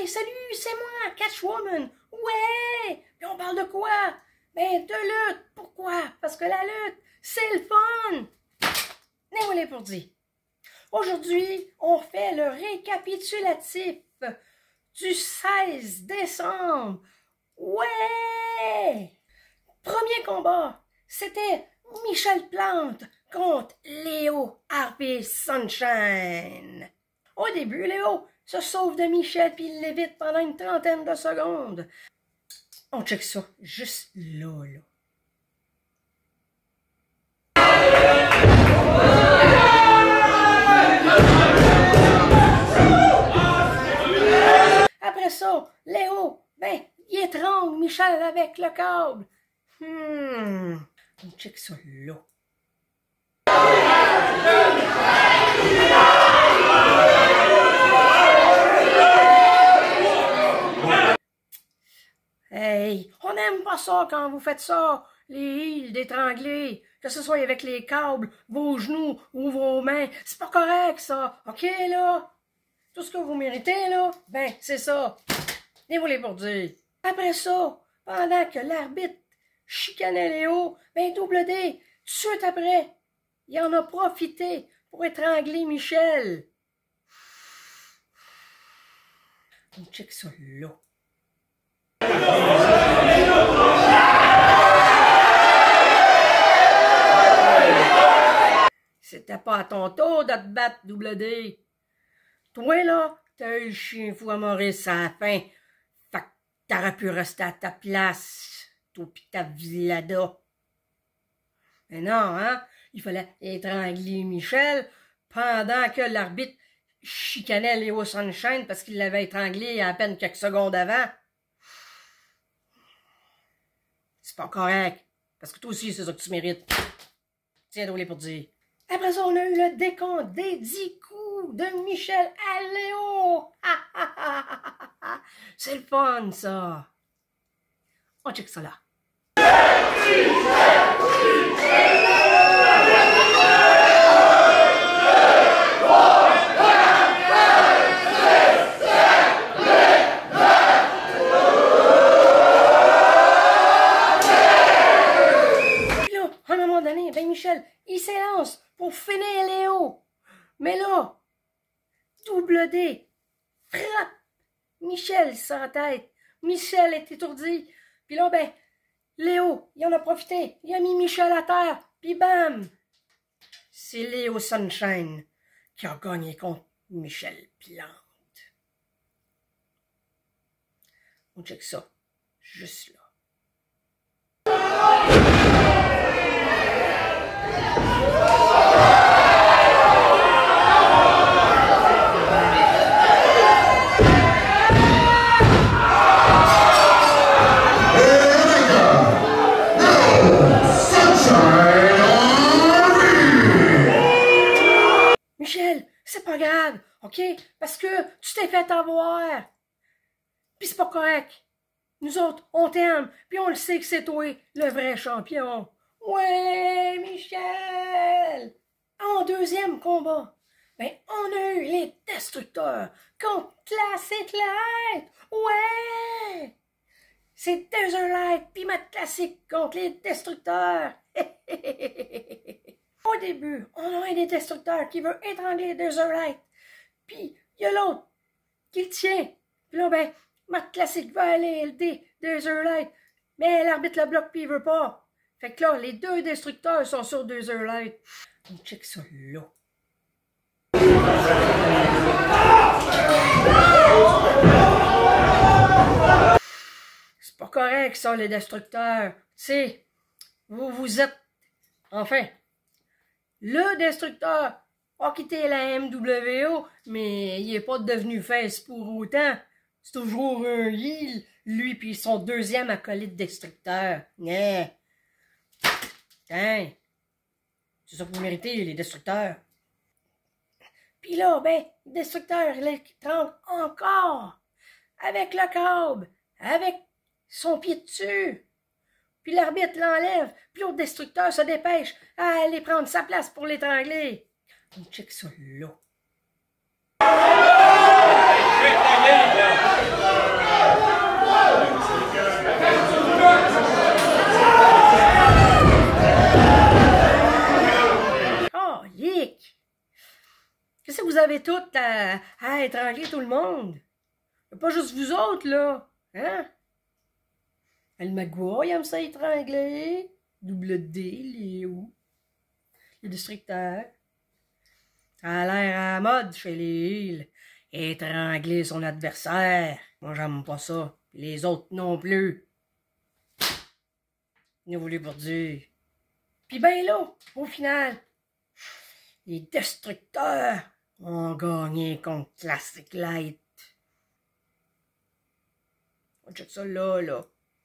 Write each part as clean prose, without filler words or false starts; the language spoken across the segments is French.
Hey, salut, c'est moi, Catchwoman! Ouais! Puis on parle de quoi? Ben, de lutte! Pourquoi? Parce que la lutte, c'est le fun! Néolé pour dire. Aujourd'hui, on fait le récapitulatif du 16 décembre. Ouais! Premier combat, c'était Michel Plante contre Léo Harvey Sunshine. Au début, Léo se sauve de Michel puis il l'évite pendant une trentaine de secondes. On check ça juste là. Après ça, Léo, ben, il étrangle Michel avec le câble. On check ça là. Hey, on n'aime pas ça quand vous faites ça, les heels d'étrangler, que ce soit avec les câbles, vos genoux ou vos mains, c'est pas correct ça, ok là? Tout ce que vous méritez là, ben c'est ça. Désolé pour dire. Après ça, pendant que l'arbitre chicanait Léo, ben Double D, tout de suite après, il en a profité pour étrangler Michel. On check ça là. C'était pas à ton tour de te battre, Double D. Toi, là, t'as eu le chien fou à Maurice à la fin. Fait que t'aurais pu rester à ta place, toi pis ta Villada. Mais non, hein? Il fallait étrangler Michel pendant que l'arbitre chicanait Léo Sunshine parce qu'il l'avait étranglé à peine quelques secondes avant. C'est pas correct. Parce que toi aussi, c'est ça que tu mérites. Tiens, drôle pour dire. Après ça, on a eu le décompte des 10 coups de Michel à Léo. C'est le fun, ça. On check ça là. Ben Michel, il s'élance pour finir Léo. Mais là, Double D frappe Michel sur la tête. Michel est étourdi. Puis là, ben, Léo, il en a profité. Il a mis Michel à terre. Puis bam! C'est Léo Sunshine qui a gagné contre Michel Plante. On check ça. Juste là. Michel, c'est pas grave, ok? Parce que tu t'es fait avoir. Puis c'est pas correct. Nous autres, on t'aime, puis on le sait que c'est toi, le vrai champion. Ouais, Michel! En deuxième combat, ben, on a eu les Destructeurs contre Classic Light. Ouais! C'est Desert Light puis Matt Classic contre les Destructeurs. Au début, on a un des Destructeurs qui veut étrangler Desert Light. Puis, il y a l'autre qui le tient. Puis là, ben, Matt Classic va aller aider Desert Light. Mais l'arbitre le bloque puis il veut pas. Fait que là, les deux Destructeurs sont sur Desert Light. On check ça là. C'est pas correct ça, les Destructeurs. Tu sais, vous êtes... Enfin, le Destructeur a quitté la MWO, mais il est pas devenu face pour autant. C'est toujours un heel, lui puis son deuxième acolyte Destructeur. Yeah. Tiens, c'est ça que vous méritez, les Destructeurs. Puis là, ben, Destructeur, il étrangle encore, avec le câble, avec son pied dessus. Puis l'arbitre l'enlève, puis l'autre Destructeur se dépêche à aller prendre sa place pour l'étrangler. On check ça là. allez toutes à étrangler tout le monde. Pas juste vous autres, là. Hein? Le Magua, il aime ça étrangler. Double D, Léo. Les destructeurs. Ça a l'air à la mode chez les Hills. Étrangler son adversaire. Moi, j'aime pas ça. Les autres non plus. Nous voulu pour dire. Puis ben là, au final, les destructeurs ont gagné contre Classic Light. On check ça là, là.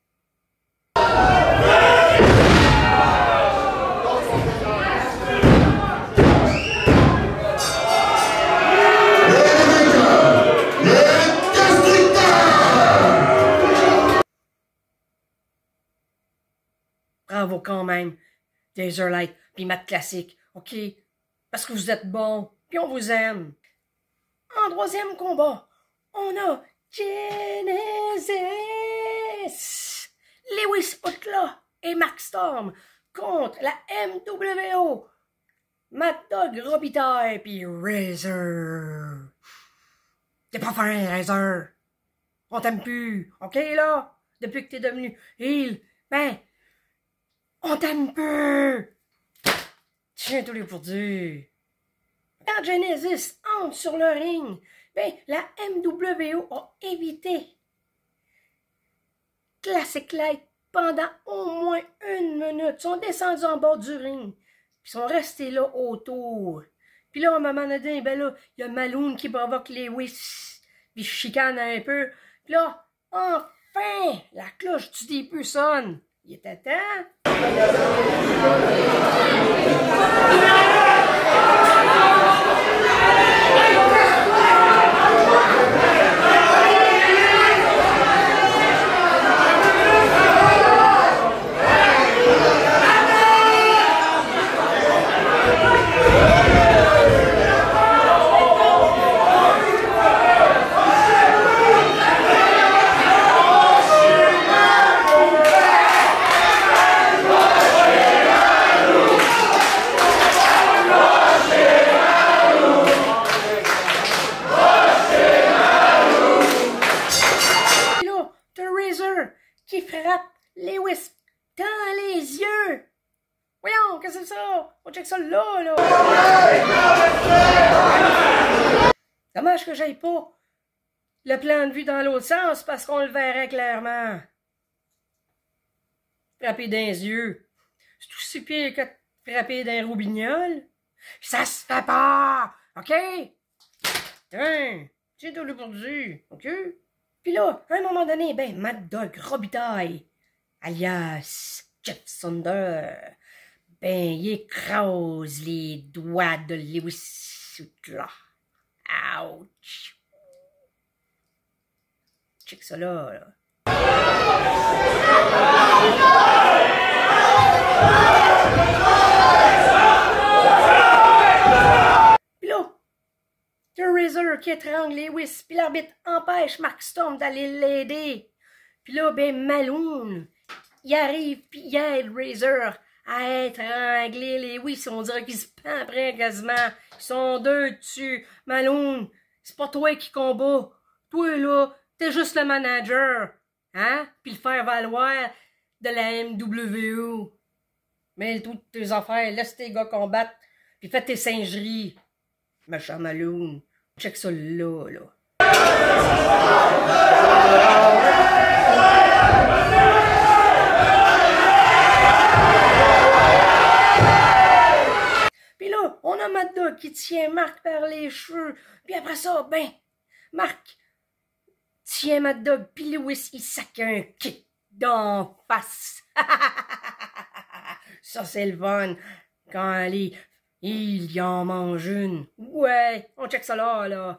Bravo quand même, Laserlight puis Matt Classic, ok? Parce que vous êtes bons, puis on vous aime. En troisième combat, on a Genesis, Lewis Outlaw et Mark Storm contre la MWO, Mad Dog Robitaille puis Razor. T'es pas fin, Razor. On t'aime plus, ok là? Depuis que t'es devenu heel, ben, on t'aime peu. Tiens, tous les pour dire. Quand Genesis entre sur le ring, ben, la MWO a évité Classic Light pendant au moins 1 minute. Ils sont descendus en bas du ring. Puis sont restés là autour. Puis là, à un moment donné, ben là, il y a Maloon qui provoque Lewis. Puis chicane un peu. Puis là, enfin, la cloche du début sonne. Il était temps. Qui frappe Lewis dans les yeux. Voyons, qu'est-ce que c'est ça? On check ça là, là. Dommage que j'aille pas le plan de vue dans l'autre sens parce qu'on le verrait clairement. Frapper dans les yeux. C'est aussi pire que frapper dans un robignol. Ça se fait pas! OK? Tiens, c'est tout le pourdu. OK? Puis là, à un moment donné, ben, Mad Dog Robitaille, alias Jeff Thunder, ben, il écrase les doigts de Lewis Outlaw. Ouch! Check ça là, là. Puis là, il y a Razor qui étrangle Lewis, puis l'arbitre empêche Mark Storm d'aller l'aider. Puis là, ben, Maloon, il arrive, puis il aide Razor à étrangler Lewis. On dirait qu'ils se prennent après quasiment. Ils sont deux dessus. Maloon, c'est pas toi qui combat. Toi, là, t'es juste le manager. Hein? Puis le faire valoir de la MWO. Mêle toutes tes affaires, laisse tes gars combattre, puis fais tes singeries. Machin Maloon. Check ça là, là. Puis là, on a Mad Dog qui tient Mark par les cheveux. Puis après ça, ben, Mark tient Mad Dog, puis Lewis, il sac un kick d'en face. Ça, c'est le fun. Quand il y en mange une. Ouais, on check ça là, là.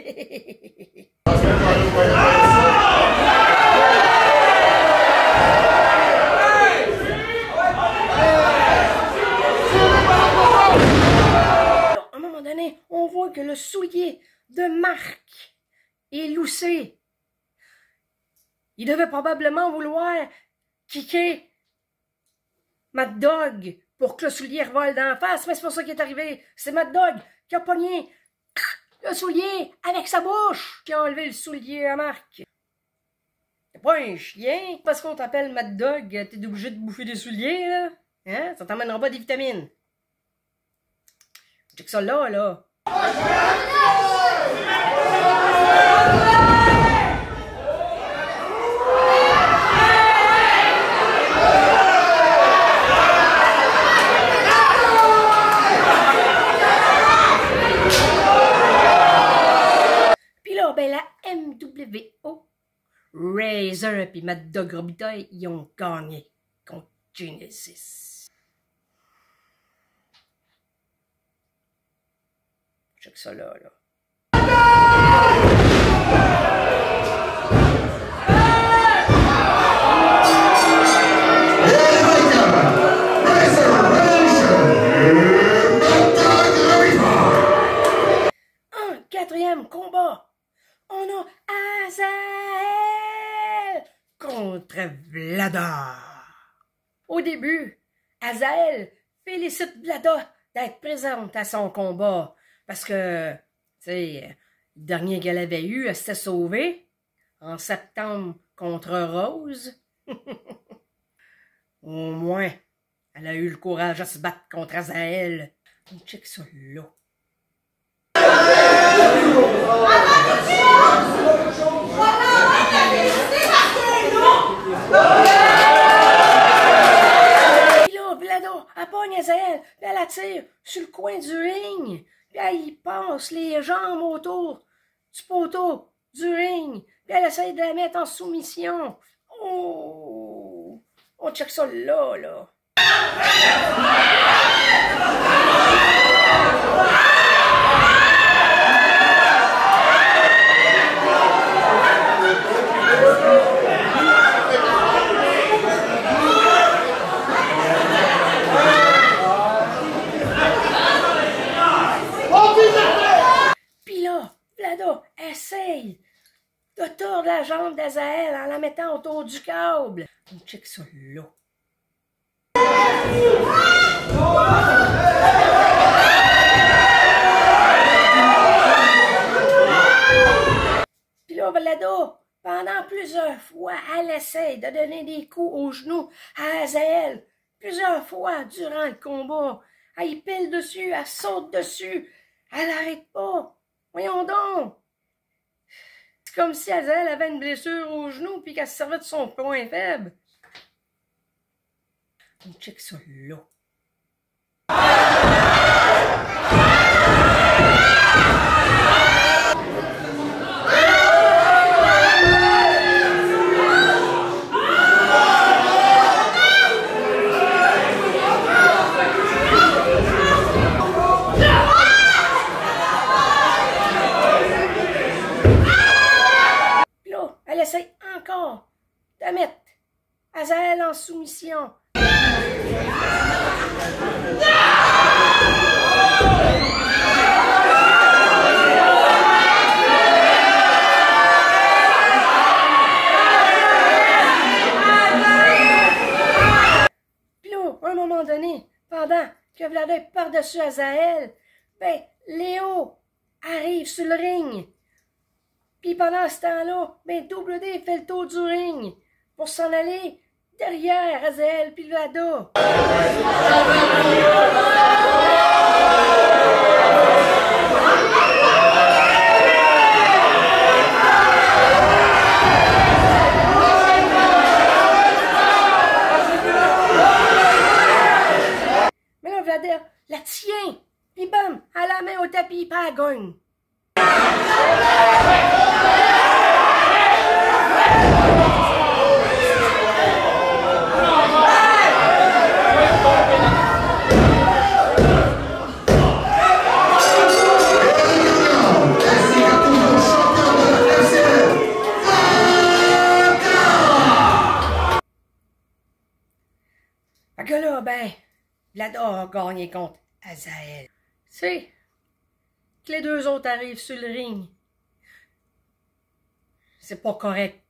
À un moment donné, on voit que le soulier de Mark est loussé. Il devait probablement vouloir kicker Mad Dog pour que le soulier revole d'en face, mais c'est pas ça qui est arrivé. C'est Mad Dog qui a pogné le soulier avec sa bouche qui a enlevé le soulier à Marc. T'es pas un chien parce qu'on t'appelle Mad Dog, t'es obligé de bouffer des souliers, là? Hein? Ça t'emmènera pas des vitamines. Check ça là, là. Puis là, ben la MWO, Razor et Mad Dog Robitaille, ils ont gagné contre Genesis. Check ça là, là. En quatrième combat, on a Azael contre Vlada. Au début, Azael félicite Vlada d'être présente à son combat. Parce que, tu sais, le dernier qu'elle avait eu, elle s'était sauvée en septembre contre Rose. Au moins, elle a eu le courage à se battre contre Azael. On check ça là. Puis là, Vlada, elle pogne Azael, puis elle la tire sur le coin du ring. Puis elle y passe les jambes autour du poteau du ring. Puis elle essaye de la mettre en soumission. Oh! On check ça là, là. Puis là, Vlada essaye de tordre la jambe d'Azael en la mettant autour du câble. On check ça là. Puis là, Vlada, pendant plusieurs fois, elle essaye de donner des coups aux genoux à Azael. Plusieurs fois durant le combat. Elle y pile dessus, elle saute dessus. Elle n'arrête pas. Voyons donc. C'est comme si Azael avait une blessure au genou puis qu'elle se servait de son point faible. On check ça là. Elle essaie encore de mettre Azael en soumission. Puis là, à un moment donné, pendant que Vlada est par-dessus Azael, ben, Léo arrive sur le ring. Puis pendant ce temps-là, ben, Double D fait le tour du ring pour s'en aller derrière Azael puis Vlada. Mais là, Vlada la tient. Puis bam, elle la met au tapis puis elle gagne. Fait que là, ben, Vlada a gagné contre Azael. C'est que les deux autres arrivent sur le ring. C'est pas correct.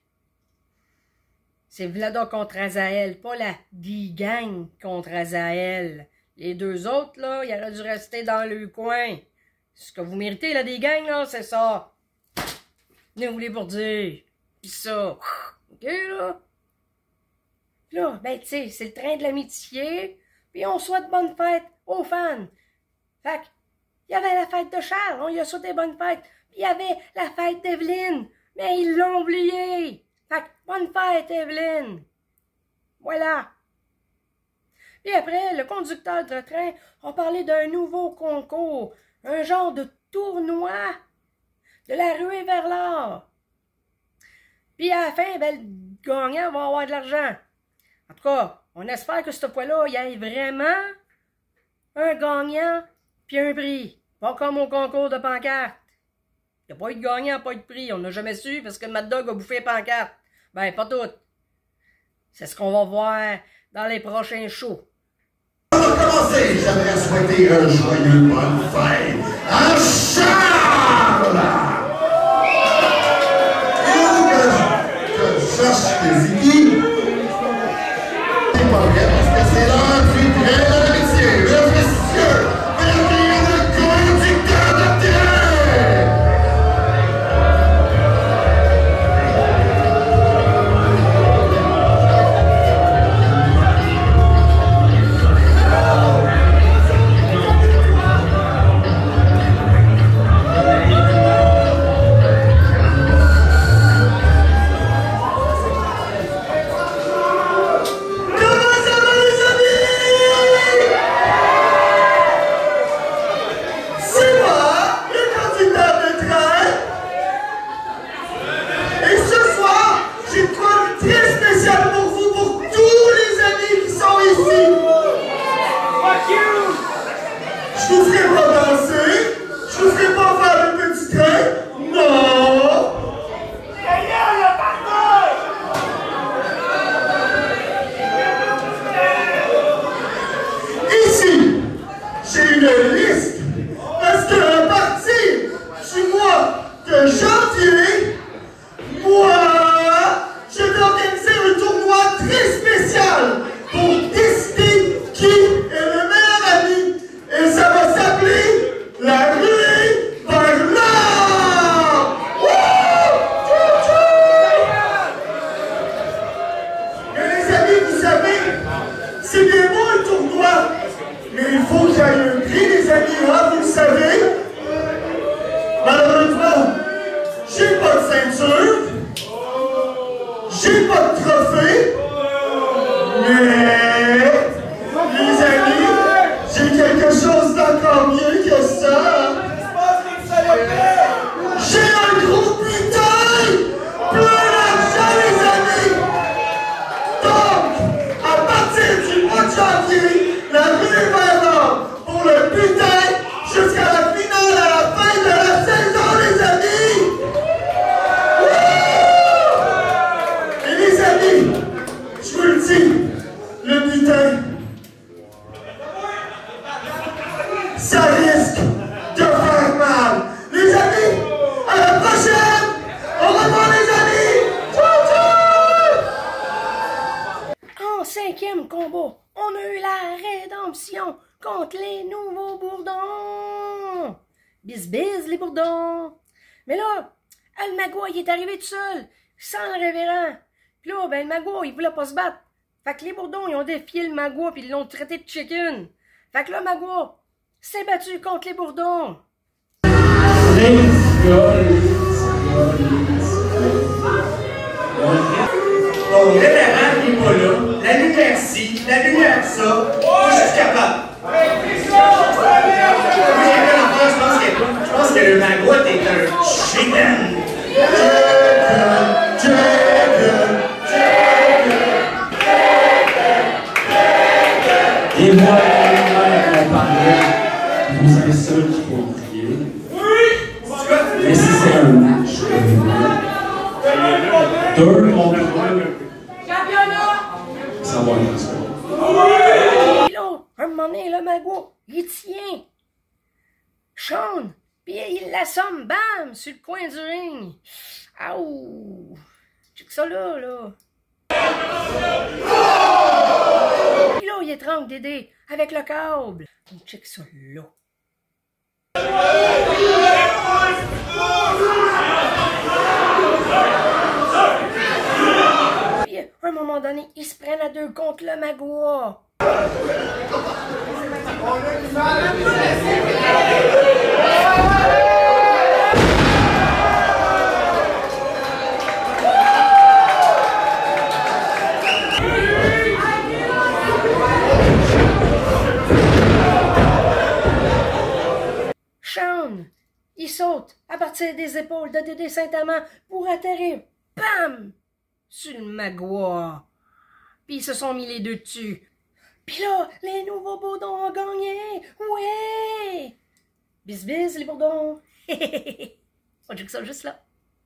C'est Vlada contre Azael, pas la D-Gang contre Azael. Les deux autres, là, ils auraient dû rester dans le coin. Ce que vous méritez, là, des gangs, là, c'est ça. Ne vous les pour dire. Pis ça. OK, là? Pis là, ben, tu sais, c'est le train de l'amitié. Puis on souhaite bonne fête aux fans. Fait que, il y avait la fête de Charles, on lui a souhaité bonne fête. Puis il y avait la fête d'Evelyne. Mais ils l'ont oublié. Fait que, bonne fête, Evelyne. Voilà. Puis après, le conducteur de train a parlé d'un nouveau concours. Un genre de tournoi de la ruée vers l'or. Puis à la fin, ben, le gagnant va avoir de l'argent. En tout cas, on espère que cette fois-là, il y ait vraiment un gagnant puis un prix. Pas comme au concours de pancarte. Il n'y a pas eu de gagnant, pas eu de prix. On n'a jamais su parce que le Mad Dog a bouffé les pancartes. Ben, pas toutes. C'est ce qu'on va voir dans les prochains shows. Pour commencer, j'aimerais souhaiter un joyeux bonne fête à Charles! Que je cherche les équipes. C'est pas vrai parce que c'est l'heure du train de l'amitié. Mesdames, messieurs, mesdames, le conducteur de train! Je vous ferai pas danser, je vous ferai pas faire le petit train, non! Ici, j'ai une liste, parce qu'à partir du mois de janvier, je vais organiser un tournoi très spécial pour décider qui est le meilleur ami. Et ça va s'appeler la ruée vers l'or! Mais les amis, vous savez, c'est bien beau un tournoi, mais il faut qu'il y ait un prix, les amis, hein, vous le savez. Malheureusement, j'ai pas de ceinture, j'ai pas de trophée, mais les amis, j'ai quelque chose d'encore mieux que ça. J'ai un gros butin, plein d'argent, les amis. Donc, à partir du mois de janvier, la ruée vers l'or pour le butin jusqu'à la finale à la fin de la saison, les amis. Et les amis, je vous le dis, le butin, ça risque de faire mal. Les amis, à la prochaine! Au revoir, les amis! En cinquième combat, on a eu la rédemption contre les nouveaux bourdons. Bis bis les bourdons. Mais là, le Magua, il est arrivé tout seul, sans le révérend. Puis là, ben le Magua, il voulait pas se battre. Fait que les bourdons, ils ont défié le Magua puis ils l'ont traité de chicken. Fait que là, Magua s'est battu contre les bourdons. Bon, le révérend n'est pas là, la lumière ci, la lumière ça, moi je suis capable. Je pense que le Magua est un chicken. Et moi, on parlait, vous êtes ceux qui font crier. Mais si c'est un match, deux contre ça va être ça. Puis là, un moment donné, le Magua, il tient Sean, puis il l'assomme, bam, sur le coin du ring. Aouh! Check ça là, là. Puis là, il étrangle Dédé avec le câble. Check ça là. moment donné, ils se prennent à deux contre le Magua. Sean, il saute à partir des épaules de Dédé Saint-Amand pour atterrir, bam, sur le Magua. Puis ils se sont mis les deux dessus. Puis là, les nouveaux bourdons ont gagné. Ouais! Bis bis les bourdons. On joue que ça juste là.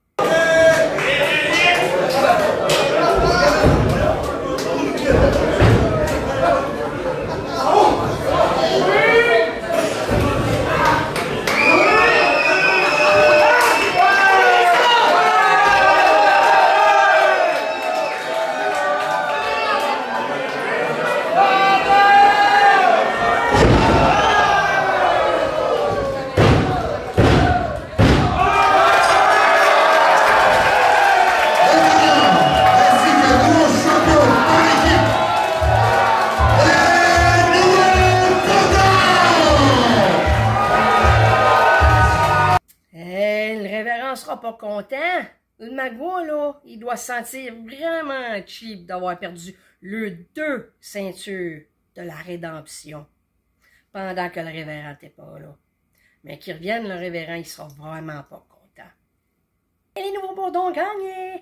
Sera pas content. Le Magua, là, il doit se sentir vraiment cheap d'avoir perdu le 2 ceintures de la rédemption pendant que le révérend n'était pas là. Mais qu'il revienne, le révérend, il sera vraiment pas content. Et les nouveaux bourdons ont gagné!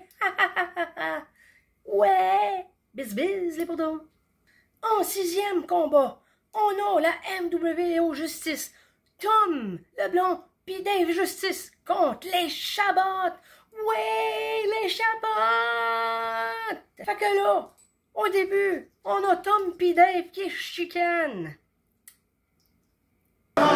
Ouais! Bis bis les bourdons! En 6e combat, on a la MWO Justice, Tom Leblond puis Dave Justice contre les Chabot. Ouais, les Chabot! Fait que là, au début, on a Tom puis Dave qui chicanent. À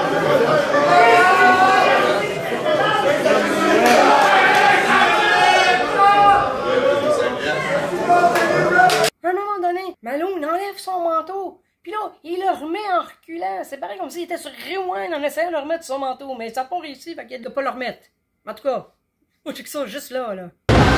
un moment donné, Malone enlève son manteau. Puis là, il le remet en reculant. C'est pareil comme s'il était sur Rewind en essayant de le remettre son manteau. Mais ça n'a pas réussi, fait qu'il ne doit pas le remettre. En tout cas, faut checker ça juste là, là.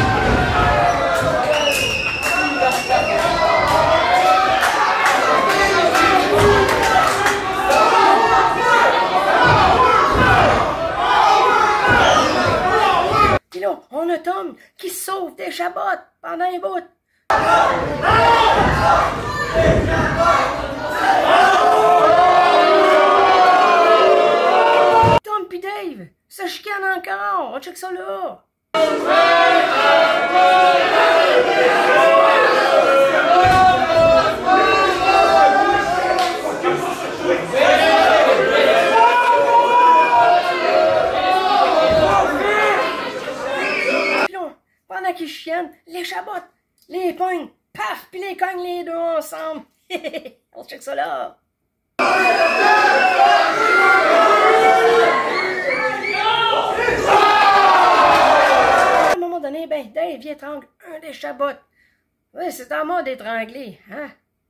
Puis là, on a Tom qui sauve des Chabot pendant un bout. Tom pis Dave, ça chicane encore, on check ça là. Pendant qu'ils chiennent, les Chabot, les pognent, paf, puis les cognent les deux ensemble. On check ça là. À un moment donné, ben, Dave il étrangle un des Chabot. Oui, c'est en mode étranglé, hein?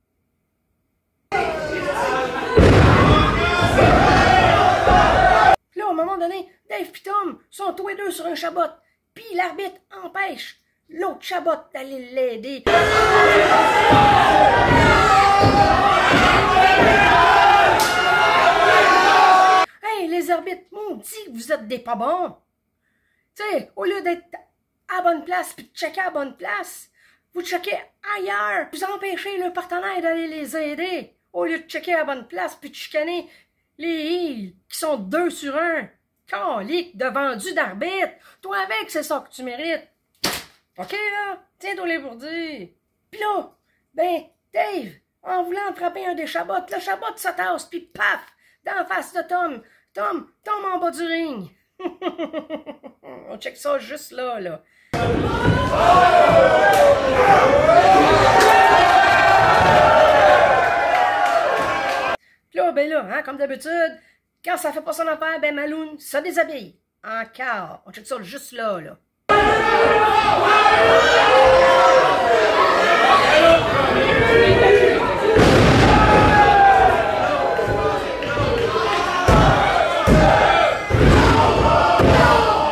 Puis là, à un moment donné, Dave et Tom sont tous les deux sur un Chabot. Puis l'arbitre empêche l'autre Chabot d'aller l'aider. Hey, les arbitres, maudits, vous êtes des pas bons. Tu sais, au lieu d'être à bonne place puis de checker à bonne place, vous checkez ailleurs. Vous empêchez le partenaire d'aller les aider. Au lieu de checker à bonne place puis de chicaner les heels qui sont 2 sur 1. Calique de vendu d'arbitre. Toi avec, c'est ça que tu mérites. OK, là? Tiens-toi les pour dire. Puis là, ben, Dave, en voulant frapper un des Chabot, le Chabot se tasse, puis paf, d'en face de Tom. Tom tombe en bas du ring. On check ça juste là, là. Puis là, ben là, hein, comme d'habitude, quand ça fait pas son affaire, ben Malone se déshabille. Encore. On check ça juste là, là.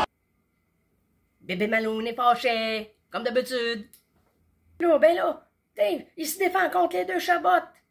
Bébé Malone est fâché, comme d'habitude. Là, ben là, Dave, il se défend contre les deux Chabot.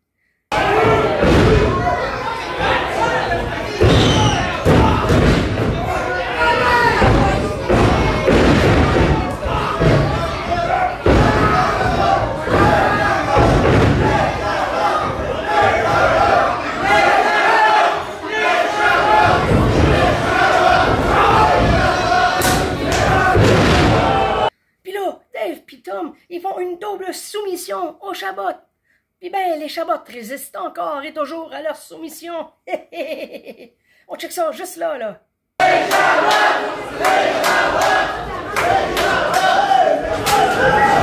Tom, ils font une double soumission aux Chabot. Puis ben, les Chabot résistent encore et toujours à leur soumission. On check ça juste là, là. Les Chabot! Les Chabot! Les Chabot!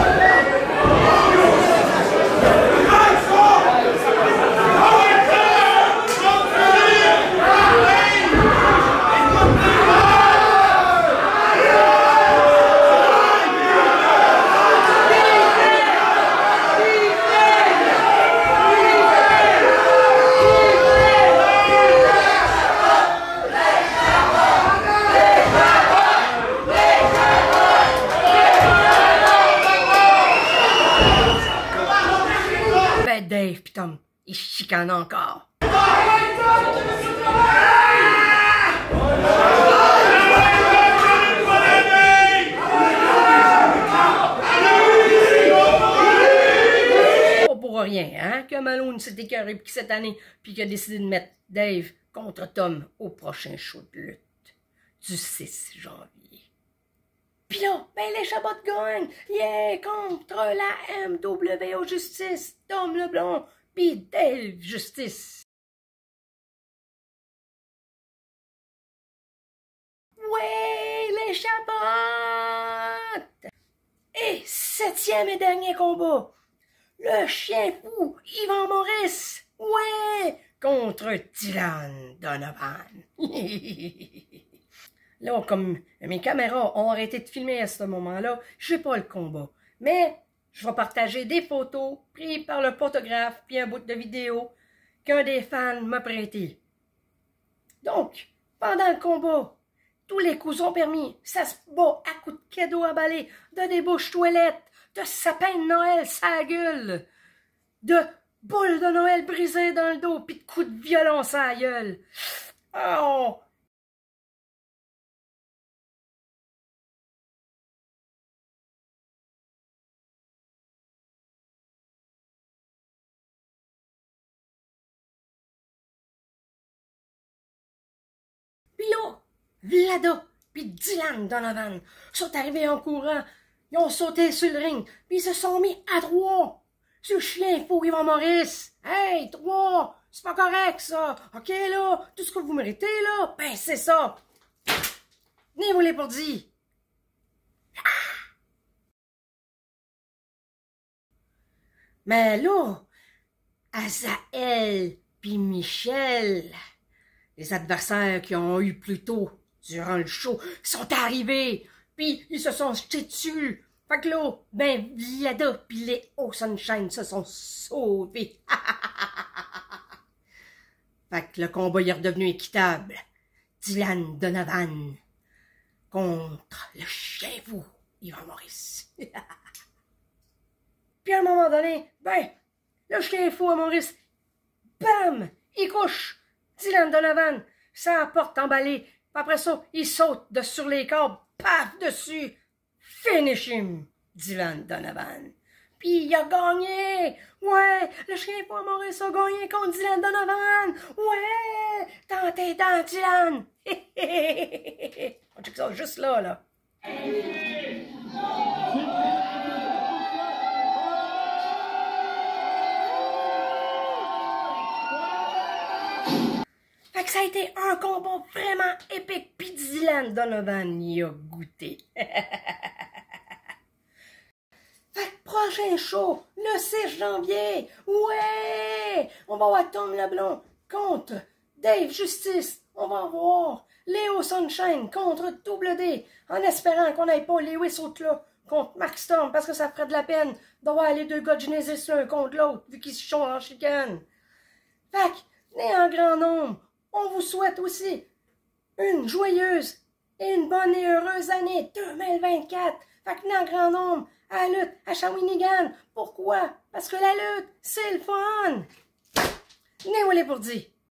Dave pis Tom, ils chicanent encore. Pas pour rien, hein, que Malone s'est écœuré pis cette année, puis qu'il a décidé de mettre Dave contre Tom au prochain show de lutte du 6 janvier. Pis là, ben les Chabot gagnent, yeah, contre la MWO Justice, Tom Leblond, pis Dave Justice. Ouais, les Chabot! Et 7e et dernier combat, le chien fou Yvan Maurice, ouais, contre Dylan Donovan. Là, comme mes caméras ont arrêté de filmer à ce moment-là, j'ai pas le combat. Mais je vais partager des photos prises par le photographe puis un bout de vidéo qu'un des fans m'a prêté. Donc, pendant le combat, tous les coups sont permis. Ça se bat à coups de cadeaux à balai, de débouches toilettes, de sapins de Noël sa gueule, de boules de Noël brisées dans le dos puis de coups de violence à la gueule. Oh! Puis là, Vlada puis Dylan Donovan sont arrivés en courant. Ils ont sauté sur le ring, puis ils se sont mis à trois. Ce chien fou Yvan Maurice. Hey, trois, c'est pas correct ça. Ok là, tout ce que vous méritez là, ben c'est ça. Venez vous les pour dire. Mais là, Azaël puis Michel, les adversaires qui ont eu plus tôt durant le show, sont arrivés, puis ils se sont jetés dessus. Fait que là, ben, Vlada pis les Hauts Sunshine se sont sauvés. Fait que le combat est redevenu équitable. Dylan Donovan contre le chien fou Yvan Maurice. Puis à un moment donné, ben, le chien fou à Maurice, bam, il couche Dylan Donovan, ça porte emballée. Après ça, il saute sur les câbles, paf, dessus. Finish him, Dylan Donovan. Puis il a gagné. Ouais, le chien fou à Maurice a gagné contre Dylan Donovan. Ouais, dans tes dents, Dylan. On check ça juste là, là. Fait que ça a été un combat vraiment épique, pis Dylan Donovan y a goûté. Fait que prochain show, le 6 janvier, ouais! On va voir Tom Leblond contre Dave Justice. On va voir Léo Sunshine contre Double D, en espérant qu'on n'aille pas Lewis Outlaw contre Mark Storm, parce que ça ferait de la peine d'avoir les deux gars de Genesis l'un contre l'autre, vu qu'ils se sont en chicane. Fait que, venez en grand nombre. On vous souhaite aussi une joyeuse et une bonne et heureuse année 2024. Fait que venez en grand nombre à la lutte à Shawinigan. Pourquoi? Parce que la lutte, c'est le fun. Venez, vous les pour dire.